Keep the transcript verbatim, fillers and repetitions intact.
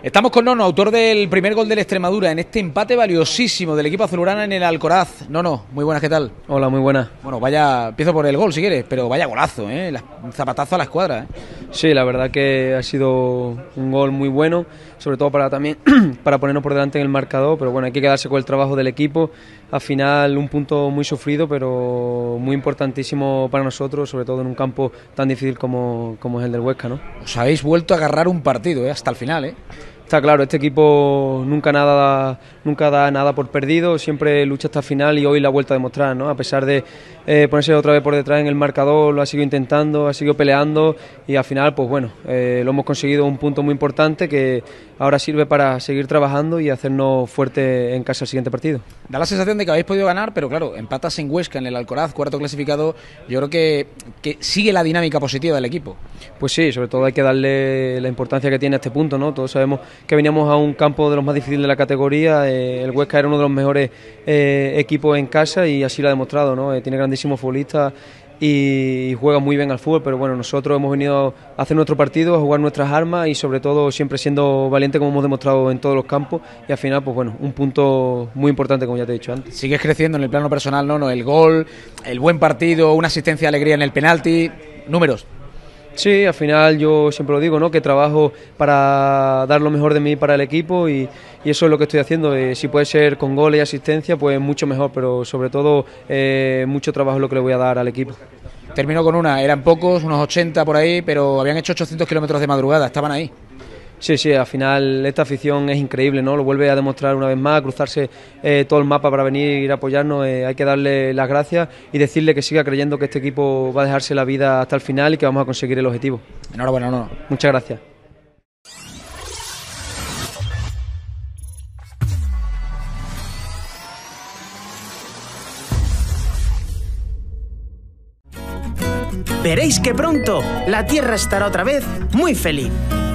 Estamos con Nono, autor del primer gol del Extremadura en este empate valiosísimo del equipo azulgrana en el Alcoraz. Nono, muy buenas, ¿qué tal? Hola, muy buenas. Bueno, vaya, empiezo por el gol si quieres, pero vaya golazo, ¿eh? Un zapatazo a la escuadra, ¿eh? Sí, la verdad que ha sido un gol muy bueno, sobre todo para también para ponernos por delante en el marcador, pero bueno, hay que quedarse con el trabajo del equipo. Al final un punto muy sufrido, pero muy importantísimo para nosotros, sobre todo en un campo tan difícil como, como es el del Huesca, ¿no? Os habéis vuelto a agarrar un partido, ¿eh? Hasta el final, ¿eh? Está claro, este equipo nunca nada nunca da nada por perdido, siempre lucha hasta el final y hoy la ha vuelto a demostrar, ¿no? A pesar de eh, ponerse otra vez por detrás en el marcador, lo ha seguido intentando, ha seguido peleando y al final, pues bueno, eh, lo hemos conseguido, un punto muy importante que ahora sirve para seguir trabajando y hacernos fuertes en casa el siguiente partido. Da la sensación de que habéis podido ganar, pero claro, empatas en Huesca, en el Alcoraz, cuarto clasificado, yo creo que, que sigue la dinámica positiva del equipo. Pues sí, sobre todo hay que darle la importancia que tiene a este punto, ¿no? Todos sabemos que veníamos a un campo de los más difíciles de la categoría, eh, el Huesca era uno de los mejores eh, equipos en casa y así lo ha demostrado, ¿no? Eh, tiene grandísimos futbolistas y juega muy bien al fútbol, pero bueno, nosotros hemos venido a hacer nuestro partido, a jugar nuestras armas y sobre todo siempre siendo valientes como hemos demostrado en todos los campos y al final, pues bueno, un punto muy importante como ya te he dicho antes. Sigues creciendo en el plano personal, ¿no? El gol, el buen partido, una asistencia de alegría en el penalti, números. Sí, al final yo siempre lo digo, ¿no? Que trabajo para dar lo mejor de mí para el equipo y, y eso es lo que estoy haciendo. Eh, si puede ser con goles y asistencia, pues mucho mejor, pero sobre todo eh, mucho trabajo es lo que le voy a dar al equipo. Termino con una, eran pocos, unos ochenta por ahí, pero habían hecho ochocientos kilómetros de madrugada, estaban ahí. Sí, sí, al final esta afición es increíble, ¿no? Lo vuelve a demostrar una vez más, cruzarse eh, todo el mapa para venir a apoyarnos, eh, hay que darle las gracias y decirle que siga creyendo que este equipo va a dejarse la vida hasta el final y que vamos a conseguir el objetivo. Enhorabuena, no. Muchas gracias. Veréis que pronto la Tierra estará otra vez muy feliz.